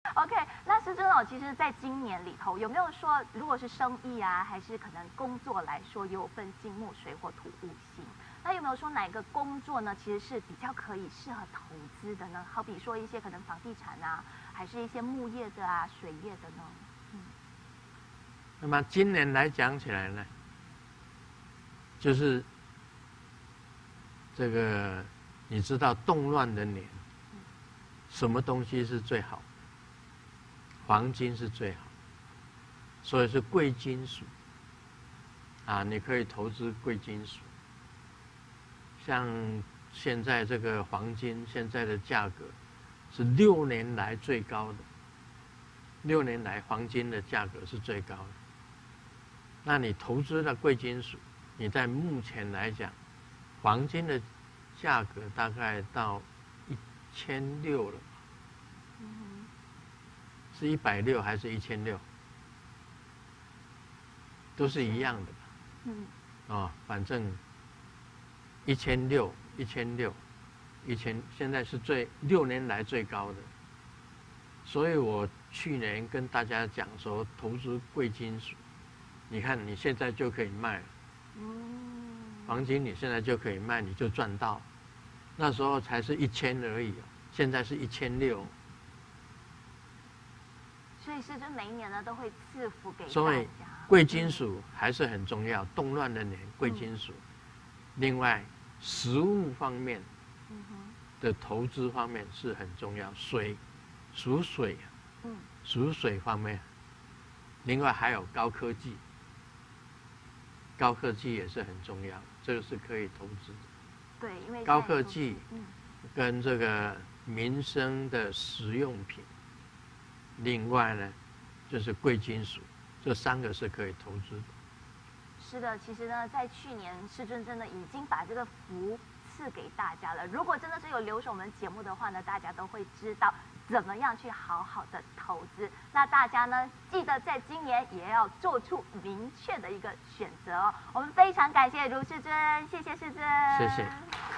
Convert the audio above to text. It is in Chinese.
OK， 那师尊哦，其实在今年里头有没有说，如果是生意啊，还是可能工作来说，有分金木水火土五行？那有没有说哪个工作呢，其实是比较可以适合投资的呢？好比说一些可能房地产啊，还是一些木业的啊、水业的呢？ 那么今年来讲起来呢，就是这个你知道动乱的年，什么东西是最好？黄金是最好，所以是贵金属啊，你可以投资贵金属。像现在这个黄金现在的价格是6年来最高的，6年来黄金的价格是最高的。那你投资的贵金属，你在目前来讲，黄金的价格大概到1600了，是160还是1600？都是一样的吧？哦，反正1600，现在是6年来最高的。所以我去年跟大家讲说，投资贵金属，你看你现在就可以卖了。黄金你现在就可以卖，你就赚到。那时候才是1000而已，现在是1600。 所以师尊每一年呢都会赐福给大家。 所以贵金属还是很重要，动乱的年贵金属。另外，食物方面的投资方面是很重要，属水，属水方面。另外还有高科技，高科技也是很重要，这个是可以投资的。 对，因为高科技跟这个民生的实用品，另外呢就是贵金属，这3个是可以投资的。 是的，其实呢，在去年师尊真的已经把这个福赐给大家了。如果真的是有留守我们节目的话呢，大家都会知道怎么样去好好的投资。那大家呢，记得在今年也要做出明确的一个选择哦。我们非常感谢卢师尊，谢谢师尊， 谢谢。